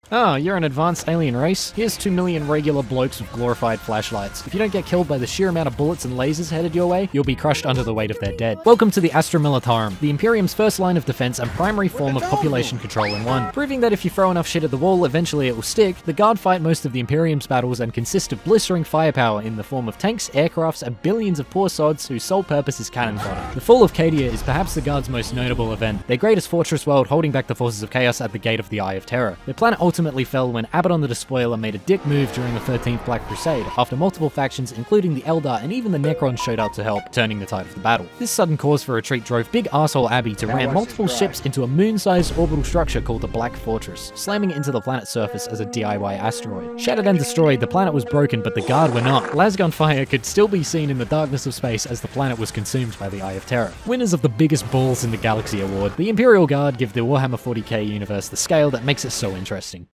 Oh, you're an advanced alien race? Here's 2 million regular blokes with glorified flashlights. If you don't get killed by the sheer amount of bullets and lasers headed your way, you'll be crushed under the weight of their dead. Welcome to the Astra Militarum, the Imperium's first line of defense and primary form of population control in one. Proving that if you throw enough shit at the wall, eventually it will stick, the Guard fight most of the Imperium's battles and consist of blistering firepower in the form of tanks, aircrafts, and billions of poor sods whose sole purpose is cannon fodder. The fall of Cadia is perhaps the Guard's most notable event, their greatest fortress world holding back the forces of chaos at the gate of the Eye of Terror. Their planet ultimately fell when Abaddon the Despoiler made a dick move during the 13th Black Crusade, after multiple factions including the Eldar and even the Necrons showed up to help, turning the tide of the battle. This sudden cause for retreat drove Big Arsehole Abby to ram multiple ships into a moon-sized orbital structure called the Black Fortress, slamming it into the planet's surface as a DIY asteroid. Shattered and destroyed, the planet was broken, but the Guard were not. Lasgun fire could still be seen in the darkness of space as the planet was consumed by the Eye of Terror. Winners of the biggest balls in the galaxy award, the Imperial Guard give the Warhammer 40k universe the scale that makes it so interesting.